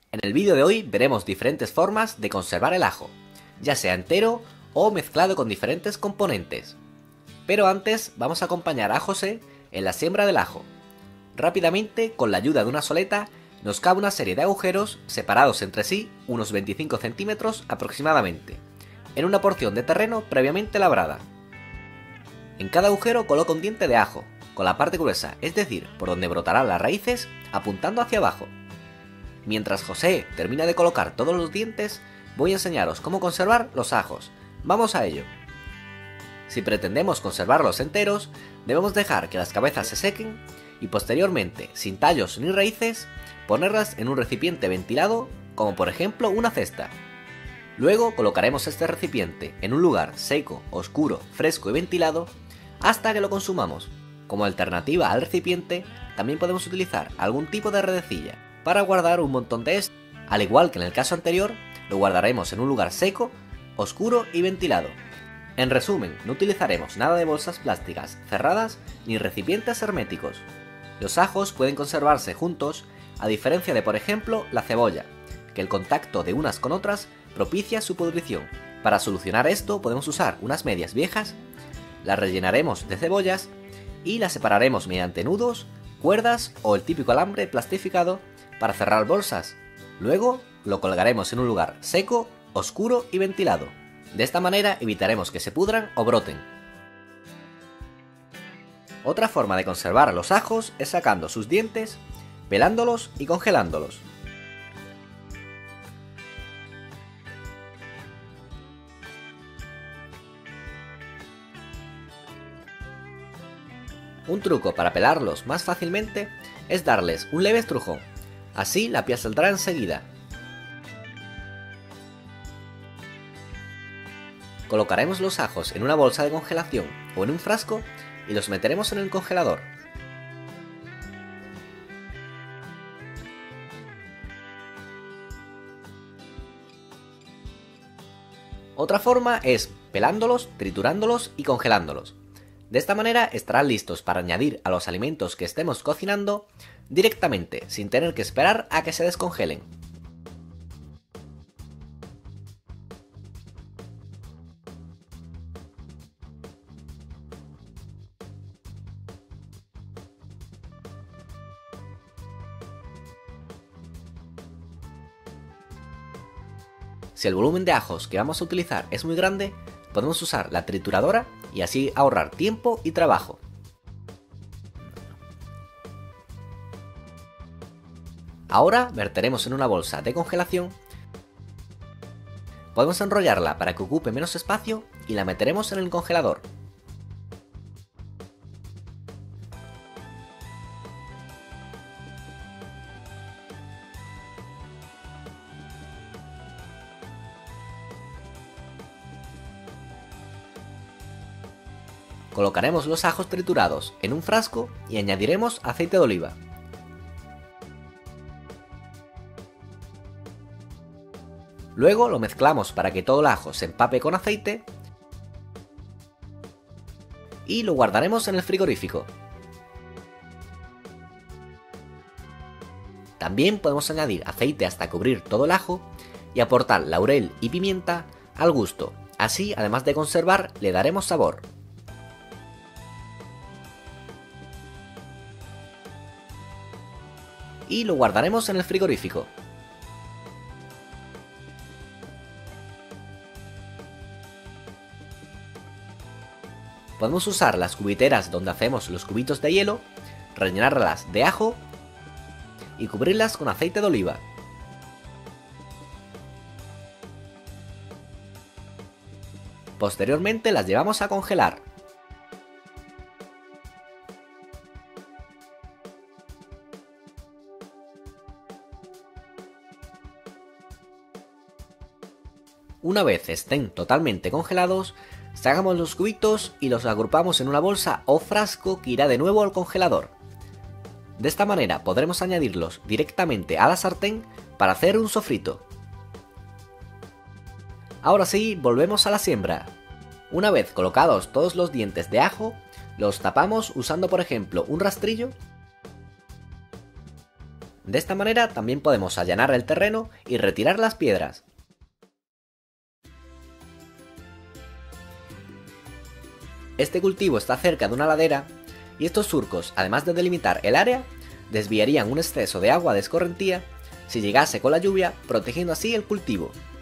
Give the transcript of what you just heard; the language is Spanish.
En el vídeo de hoy veremos diferentes formas de conservar el ajo, ya sea entero o mezclado con diferentes componentes. Pero antes vamos a acompañar a José en la siembra del ajo. Rápidamente, con la ayuda de una soleta, nos cabe una serie de agujeros separados entre sí unos 25 centímetros aproximadamente, en una porción de terreno previamente labrada. En cada agujero coloca un diente de ajo, con la parte gruesa, es decir, por donde brotarán las raíces, apuntando hacia abajo. Mientras José termina de colocar todos los dientes, voy a enseñaros cómo conservar los ajos. ¡Vamos a ello! Si pretendemos conservarlos enteros, debemos dejar que las cabezas se sequen y posteriormente, sin tallos ni raíces, ponerlas en un recipiente ventilado, como por ejemplo una cesta. Luego colocaremos este recipiente en un lugar seco, oscuro, fresco y ventilado hasta que lo consumamos. Como alternativa al recipiente, también podemos utilizar algún tipo de redecilla para guardar un montón de esto. Al igual que en el caso anterior, lo guardaremos en un lugar seco, oscuro y ventilado. En resumen, no utilizaremos nada de bolsas plásticas cerradas ni recipientes herméticos. Los ajos pueden conservarse juntos, a diferencia de, por ejemplo, la cebolla, que el contacto de unas con otras propicia su pudrición. Para solucionar esto podemos usar unas medias viejas, las rellenaremos de cebollas y las separaremos mediante nudos, cuerdas o el típico alambre plastificado para cerrar bolsas. Luego lo colgaremos en un lugar seco, oscuro y ventilado. De esta manera evitaremos que se pudran o broten. Otra forma de conservar los ajos es sacando sus dientes, pelándolos y congelándolos. Un truco para pelarlos más fácilmente es darles un leve estrujón, así la piel saldrá enseguida. Colocaremos los ajos en una bolsa de congelación o en un frasco y los meteremos en el congelador. Otra forma es pelándolos, triturándolos y congelándolos. De esta manera estarán listos para añadir a los alimentos que estemos cocinando directamente, sin tener que esperar a que se descongelen. Si el volumen de ajos que vamos a utilizar es muy grande, podemos usar la trituradora y así ahorrar tiempo y trabajo. Ahora verteremos en una bolsa de congelación. Podemos enrollarla para que ocupe menos espacio y la meteremos en el congelador. Colocaremos los ajos triturados en un frasco y añadiremos aceite de oliva. Luego lo mezclamos para que todo el ajo se empape con aceite y lo guardaremos en el frigorífico. También podemos añadir aceite hasta cubrir todo el ajo y aportar laurel y pimienta al gusto. Así, además de conservar, le daremos sabor. Y lo guardaremos en el frigorífico. Podemos usar las cubiteras donde hacemos los cubitos de hielo, rellenarlas de ajo y cubrirlas con aceite de oliva. Posteriormente las llevamos a congelar. Una vez estén totalmente congelados, sacamos los cubitos y los agrupamos en una bolsa o frasco que irá de nuevo al congelador. De esta manera podremos añadirlos directamente a la sartén para hacer un sofrito. Ahora sí, volvemos a la siembra. Una vez colocados todos los dientes de ajo, los tapamos usando por ejemplo un rastrillo. De esta manera también podemos allanar el terreno y retirar las piedras. Este cultivo está cerca de una ladera y estos surcos, además de delimitar el área, desviarían un exceso de agua de escorrentía si llegase con la lluvia, protegiendo así el cultivo.